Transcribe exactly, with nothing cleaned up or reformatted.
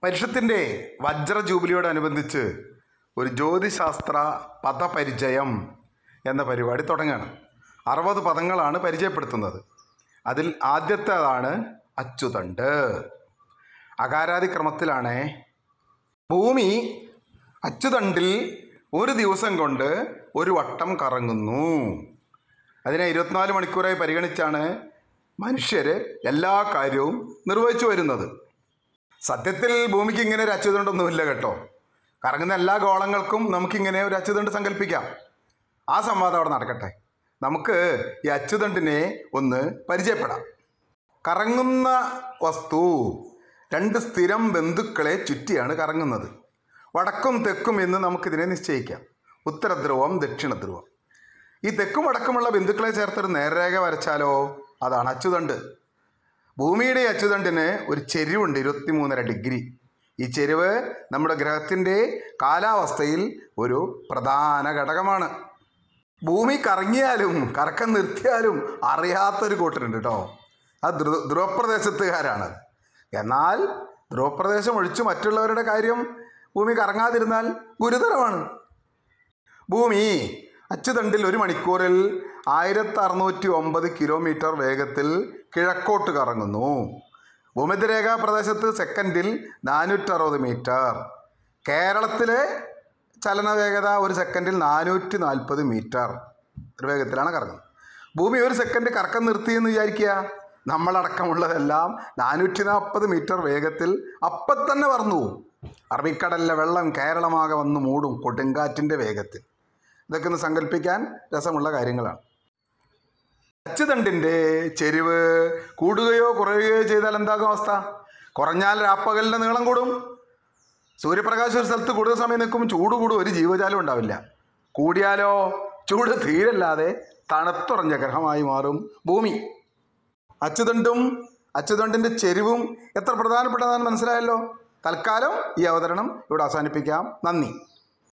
പരിഷത്തിൻ്റെ വജ്ര ജൂബിലിയോടനുബന്ധിച്ച് ഒരു ജ്യോതിശാസ്ത്ര പദപരിചയം എന്ന പരിപാടി തുടങ്ങുകയാണ്. അറുപത് പദങ്ങളാണ് പരിചയപ്പെടുത്തുന്നത്. അതിൽ ആദ്യത്തേതാണ് അച്ചുതണ്ട്. അകാരാദി ക്രമത്തിലാണ്. ഭൂമി അച്ചുതണ്ടിൽ ഒരു ദിവസം കൊണ്ട് ഒരു വട്ടം കറങ്ങുന്നു. അതിനെ ഇരുപത്തിനാല് മണിക്കൂറായി പരിഗണിച്ചാണ് മനുഷ്യർ എല്ലാ കാര്യവും നിർവഹിച്ചു വരുന്നത്. സത്യത്തിൽ ഭൂമിക്ക് ഇങ്ങനെ ഒരു അച്ചുതണ്ടൊന്നുമില്ല കേട്ടോ. കറങ്ങുന്ന എല്ലാ ഗോളങ്ങൾക്കും നമുക്കിങ്ങനെ ഒരു അച്ചുതണ്ട് സങ്കല്പിക്കാം. ആ സംവാദം അവിടെ നടക്കട്ടെ. നമുക്ക് ഈ അച്ചുതണ്ടിനെ ഒന്ന് പരിചയപ്പെടാം. കറങ്ങുന്ന വസ്തു രണ്ട് സ്ഥിരം ബന്ധുക്കളെ ചുറ്റിയാണ് കറങ്ങുന്നത്. വടക്കും തെക്കും എന്ന് നമുക്കിതിനെ നിശ്ചയിക്കാം. ഉത്തരധ്രുവം, ദക്ഷിണധ്രുവം. ഈ തെക്കും വടക്കുമുള്ള ബന്ധുക്കളെ ചേർത്തൊരു നേർരേഖ വരച്ചാലോ, അതാണ് അച്ചുതണ്ട്. ഭൂമിയുടെ അച്ചുതണ്ടിന് ഒരു ചെരിവുണ്ട്, ഇരുപത്തി മൂന്നര ഡിഗ്രി. ഈ ചെരിവ് നമ്മുടെ ഗ്രഹത്തിൻ്റെ കാലാവസ്ഥയിൽ ഒരു പ്രധാന ഘടകമാണ്. ഭൂമി കറങ്ങിയാലും കറക്കം നിർത്തിയാലും അറിയാത്തൊരു കൂട്ടരുണ്ട് കേട്ടോ. അത് ധ്രുവ ധ്രുവപ്രദേശത്തുകാരാണ്. എന്നാൽ ധ്രുവപ്രദേശം ഒഴിച്ച് മറ്റുള്ളവരുടെ കാര്യം ഭൂമി കറങ്ങാതിരുന്നാൽ ഗുരുതരമാണ്. ഭൂമി അച്ചുതണ്ടിൽ ഒരു മണിക്കൂറിൽ ആയിരത്തി അറുന്നൂറ്റി ഒമ്പത് കിലോമീറ്റർ വേഗത്തിൽ കിഴക്കോട്ട് കറങ്ങുന്നു. ഭൂമധ്യരേഖാ പ്രദേശത്ത് സെക്കൻഡിൽ നാനൂറ്ററുപത് മീറ്റർ. കേരളത്തിലെ ചലനവേഗത ഒരു സെക്കൻഡിൽ നാനൂറ്റി നാൽപ്പത് മീറ്റർ വേഗത്തിലാണ് കറങ്ങുന്നത്. ഭൂമി ഒരു സെക്കൻഡ് കറക്കം നിർത്തിയെന്ന് വിചാരിക്കുക. നമ്മളടക്കമുള്ളതെല്ലാം നാനൂറ്റി നാൽപ്പത് മീറ്റർ വേഗത്തിൽ അപ്പം തന്നെ പറന്നു പോകും. അറബിക്കടലിലെ വെള്ളം കേരളമാകെ വന്ന് മൂടും കൊടുങ്കാറ്റിൻ്റെ വേഗത്തിൽ. ഇതൊക്കെ ഒന്ന് സങ്കല്പിക്കാൻ രസമുള്ള കാര്യങ്ങളാണ്. അച്ചുതണ്ടിൻ്റെ ചെരിവ് കൂടുകയോ കുറയുകയോ ചെയ്താൽ എന്താകും അവസ്ഥ? കുറഞ്ഞാൽ രാപ്പകലിൻ്റെ നീളം കൂടും. സൂര്യപ്രകാശം ഒരു സ്ഥലത്ത് കൂടുതൽ സമയം നിൽക്കും, ചൂട് കൂടും, ഒരു ജീവജാലം ഉണ്ടാവില്ല. കൂടിയാലോ ചൂട് തീരല്ലാതെ തണുത്തുറഞ്ഞ ഗ്രഹമായി മാറും ഭൂമി. അച്ചുതണ്ടും അച്ചുതണ്ടിൻ്റെ ചെരിവും എത്ര പ്രധാനപ്പെട്ടതാണെന്ന് മനസ്സിലായല്ലോ. തൽക്കാലം ഈ അവതരണം ഇവിടെ അവസാനിപ്പിക്കാം. നന്ദി.